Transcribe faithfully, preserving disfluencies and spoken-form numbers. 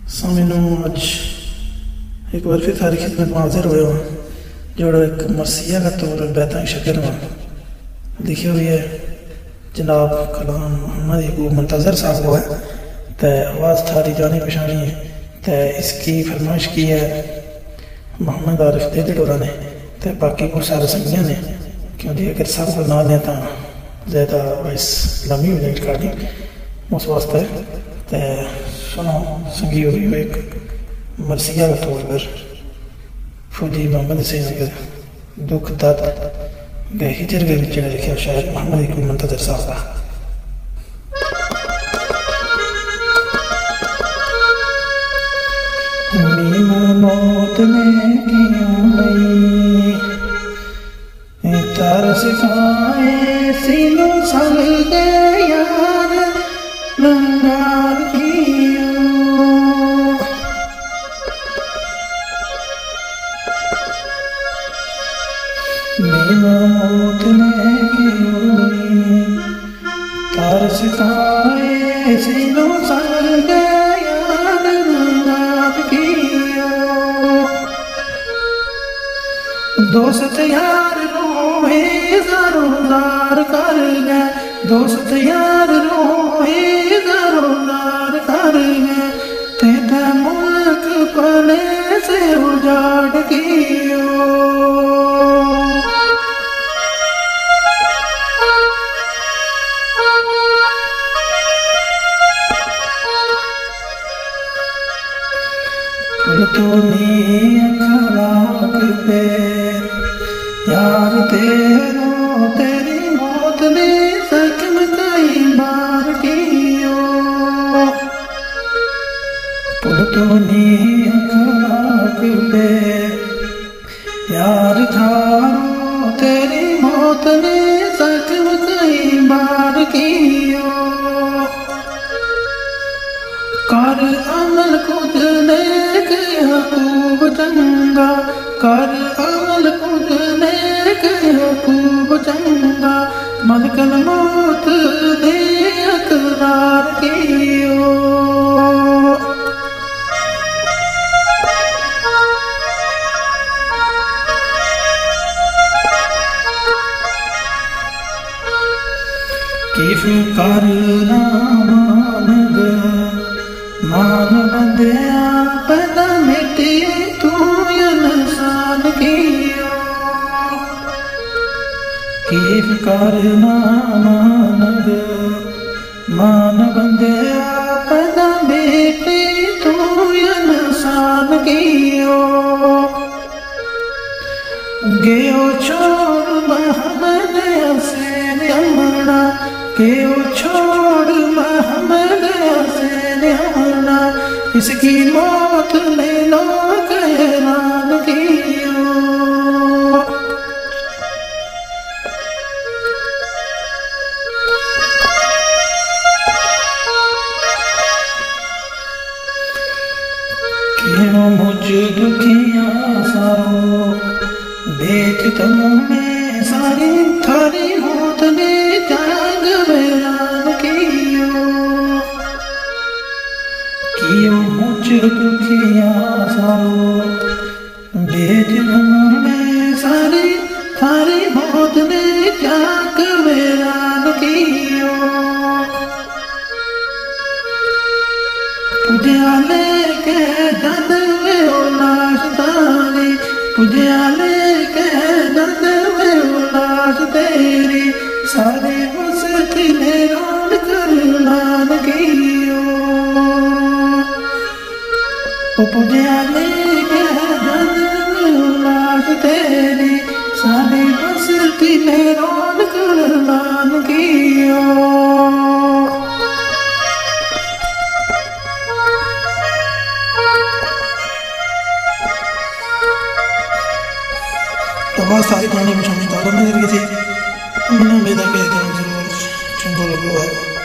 सामने अज एक बार फिर सारी खिदमत में हाजिर हुए हुआ जो एक मरसिया का तौर बैता शक्ल में लिखी हुई है। जनाब कलाम मोहम्मद इकबाल मुंतजर साहब को है तो आवाज़ थारी जानी पछानी है तो इसकी फरमाइश की है मोहम्मद आरिफ दे डोरा ने तो बाकी बहुत सारे संगियां ने क्योंकि अगर सब को ना दें तो ज़्यादा बस लंबी हो जाएगी रिकॉर्डिंग उस वास्ते तो सुनो संगी हुई एक मरसिया के तौर पर फौजी मोहम्मद से दुख दर्द गए हिजर के विच लिखा शायद मोहम्मद इकबाल मुंतजर साहब का। मौत ने क्यों नहीं तरस खाए सीनों सल गए यार लंगार कियो मेरा मौत ने क्यों नहीं तरस खाए सीनों सल गए यार लंगार कियो दोस्त यार रोहे ज़रूर कर गए दोस्त यार रोहे ज़रूर कर गए तेरा मुल्क पले से उजाड़ कियो तूने अखलाक पे यार तेरो तेरी मौत ने जख्म कई बार कियो तूने अखलाक पे यार थारो तेरी मौत ने जख्म कई बार कियो कर अमल खुद ने खूब चंगा कर अमल खुद ने खूब चंगा मलकल मौत दे अकरार कियो किफ करना मानग मान बंदिया पैदा मिट्टी तू इंसान कियो किफ करना मानग मान बंदिया पैदा मिट्टी तू इंसान कियो गयो छोड़ मोहम्मद हसैन अमना गयो छोड़ मोहम्मद हसैन अमना इसकी मौत ने लोग हैरान कियो क्यों मुझ दुखिया सारो बेच तुमने सारी थारी मौत ने जाग हैरान कियो कियो मुझ दुखिया सारो बेच तुमने सारी थारी मौत ने जाग हैरान कियो पुजाले के दर्द में हो लाश तारी पुजाले के दर्द में हो लाश तेरी सारी मस्ती ने रोन कर लान कियो पुजाले के दर्द में हो लाश तेरी सारी मस्ती ने रोन कर लान कियो आवाज़ सारी गाने में शामिल तारों में थी उन्होंने उम्मीद है कि जरूर चंगो लगे हुआ है।